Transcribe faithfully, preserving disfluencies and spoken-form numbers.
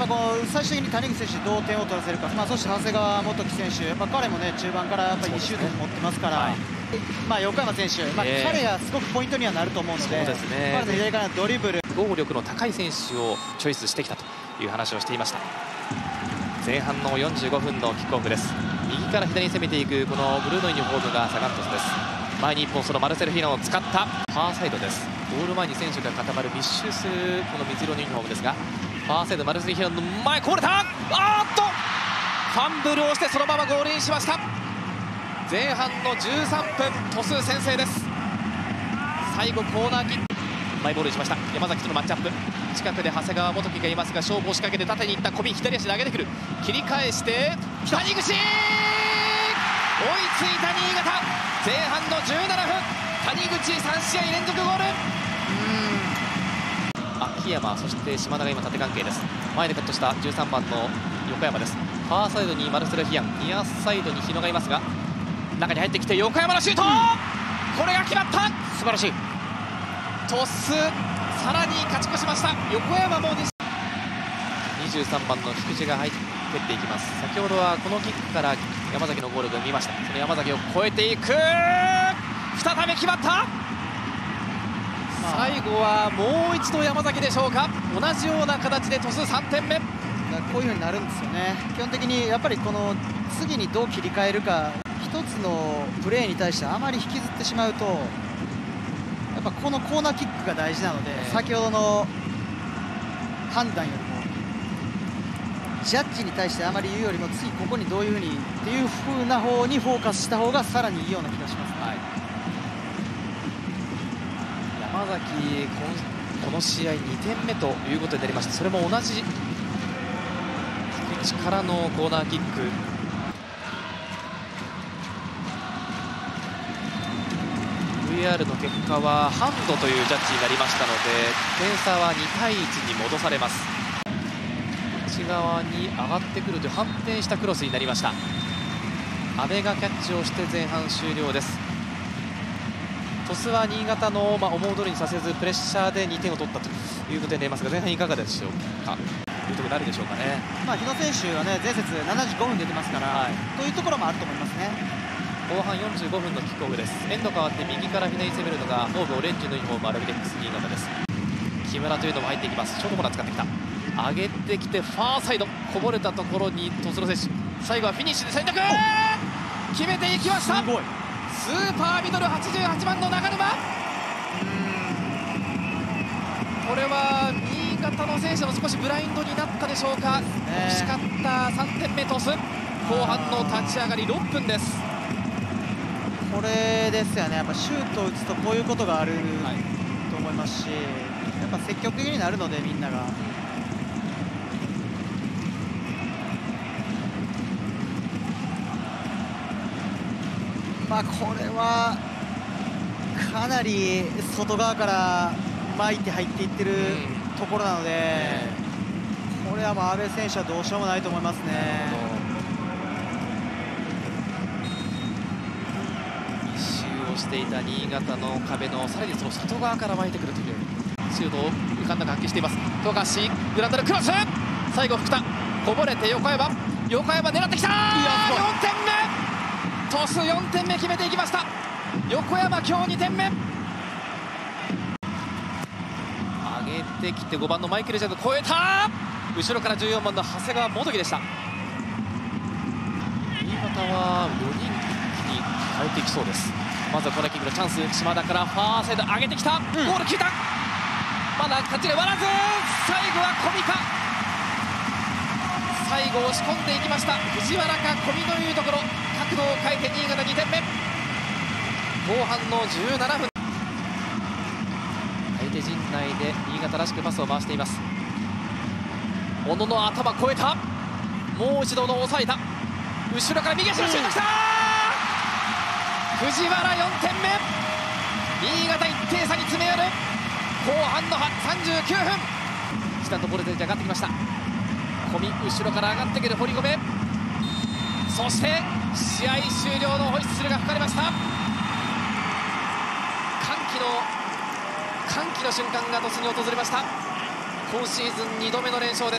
ぱこう最終的に谷口選手にどう点を取らせるか、まあ、そして長谷川元樹選手、まあ、彼もね中盤からやっぱりいいシュートを持ってますから、はい、まあ、横山選手、まあ、彼がすごくポイントにはなると思うので、そうですね、彼の左からのドリブル、 合力の高い選手をチョイスしてきたという話をしていました。前半のよんじゅうごふんのキックオフです。右から左に攻めていくこのブルーのユニフォームがサガン鳥栖です。前に一本そのマルセル・ヒナを使ったファーサイドです。ゴール前に選手が固まる密集するこの水色のユニフォームですが、ファーサイドマルセル・ヒナの前こぼれた、あーっとファンブルをしてそのままゴールインしました。前半のじゅうさんぷん、鳥栖先制です。最後コーナーキック、マイボールにしました。山崎とのマッチアップ、近くで長谷川元樹がいますが勝負を仕掛けて縦にいった小見、左足で上げてくる、切り返して谷口、追いついた新潟。前半のじゅうななふん、谷口さんしあい連続ゴール。秋山、そして島田が今縦関係です。前でカットしたじゅうさんばんの横山です。ファーサイドにマルセル・ヒアン、ニアサイドに日野がいますが、中に入ってきて横山のシュート、うん、これが決まった。素晴らしい。鳥栖さらに勝ち越しました。横山もにじゅうさんばんの菊池が入っていきます。先ほどはこのキックから山崎のゴールが見ました。その山崎を越えていく、再び決まった。最後はもう一度山崎でしょうか。同じような形で鳥栖さんてんめ。 こういう風になるんですよね。基本的にやっぱりこの次にどう切り替えるか、一つのプレーに対してあまり引きずってしまうと、やっぱこのコーナーキックが大事なので、先ほどの判断よりもジャッジに対してあまり言うよりも、次ここにどういう風にっていう風な方にフォーカスした方がさらにいいような気がしますね。はい、 山崎この試合にてんめということになりました。それも同じ低い位置からのコーナーキック。ブイアール の結果はハンドというジャッジになりましたので、点差はにたいいちに戻されます。内側に上がってくるという反転したクロスになりました。阿部がキャッチをして前半終了です。鳥栖は新潟の、まあ、思う通りにさせずプレッシャーでにてんを取ったということになりますが、前半いかがでしょうか。というところになるでしょうかね。 まあ日野選手はね前節ななじゅうごふん出てますから、はい、というところもあると思いますね。 後半よんじゅうごふんのキックオフです。エンド変わって右から左に攻めるのがホームオレンジのユニフォームアルビレックス新潟です。木村というのも入っていきます。ショートコーナー使ってきた、上げてきてファーサイド、こぼれたところに鳥栖の選手、最後はフィニッシュで選択、決めていきました。すごいスーパーミドルはちじゅうはちばんの長沼。これは新潟の選手も少しブラインドになったでしょうか。惜しかったさんてんめ鳥栖。後半の立ち上がりろっぷんです。 これですよね、やっぱシュートを打つとこういうことがあると思いますし、やっぱ積極的になるのでみんなが。まあこれはかなり外側から巻いて入っていってるところなので、これはもう阿部選手はどうしようもないと思いますね。 していた新潟の壁のさらにその外側から巻いてくるというシュートを浮かんだ発揮しています。富樫グランダルクロス、最後福田こぼれて横山、横山狙ってきた、よんてんめ、鳥栖よんてんめ決めていきました。横山今日にてんめ、上げてきてごばんのマイケル・ジャズ超えた、後ろからじゅうよんばんの長谷川元樹でした。新潟はよにんに変えていきそうです。まずはコーナーキックのチャンス、島田からファーサイド上げてきた、うん、ゴール決めた、まだ勝ちが割らず、最後は小見か、最後押し込んでいきました。藤原か小見というところ、角度を変えて新潟にてんめ、後半のじゅうななふん、相手陣内で新潟らしくパスを回しています。小野の頭越えた、もう一度の抑えた、後ろから右足のシュートきた、藤原よんてんめ、新潟いってん差に詰め寄る。後半のさんじゅうきゅうふん、スタンドボルテージ上がってきました。小見後ろから上がってくる堀米、そして試合終了のホイッスルが吹かれました。歓喜の歓喜の瞬間が鳥栖に訪れました。今シーズンにどめの連勝です。